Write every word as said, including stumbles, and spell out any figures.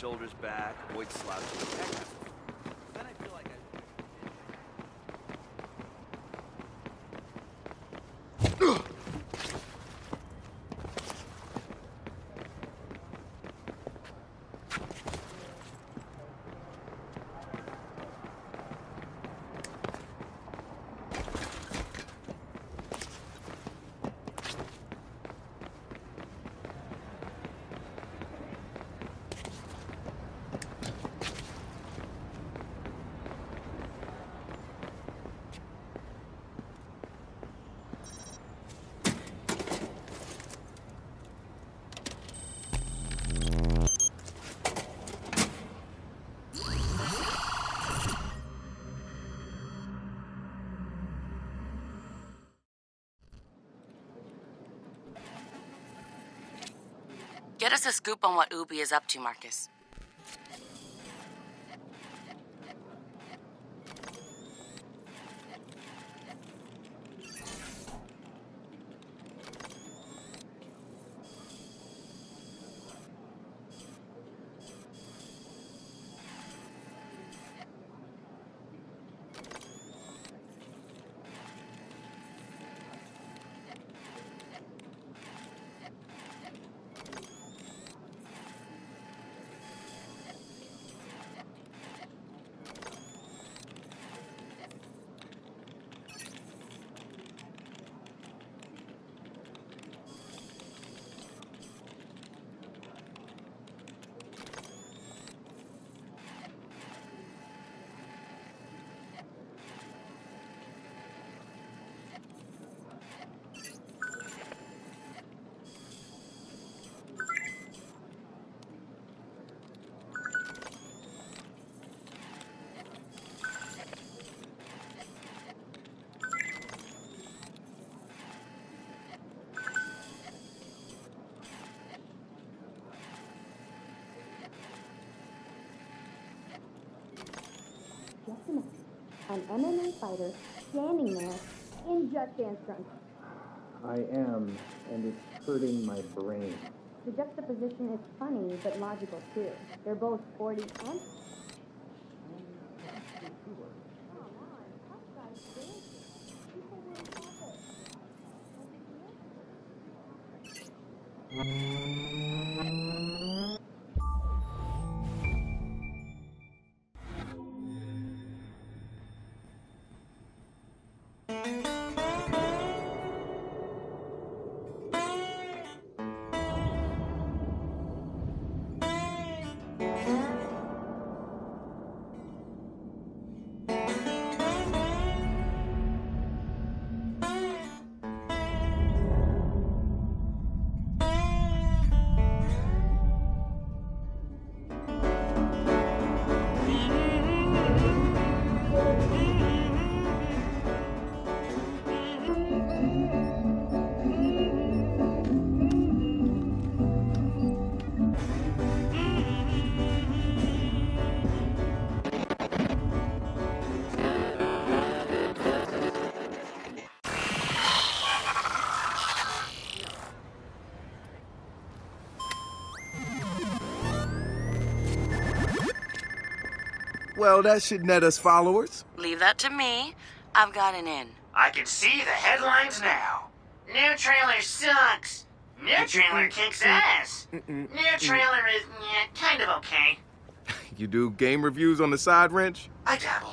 shoulders back, avoid slouching. Then I feel like I... Get us a scoop on what Ubi is up to, Marcus. Just imagine an M M A fighter standing there in Just Dance trunks. I am, and it's hurting my brain. The juxtaposition is funny, but logical too. They're both forty and... Well, that should net us followers. Leave that to me. I've got an in. I can see the headlines now. New trailer sucks. New trailer kicks ass. New trailer is yeah, kind of okay. You do game reviews on the side, Wrench? I dabble.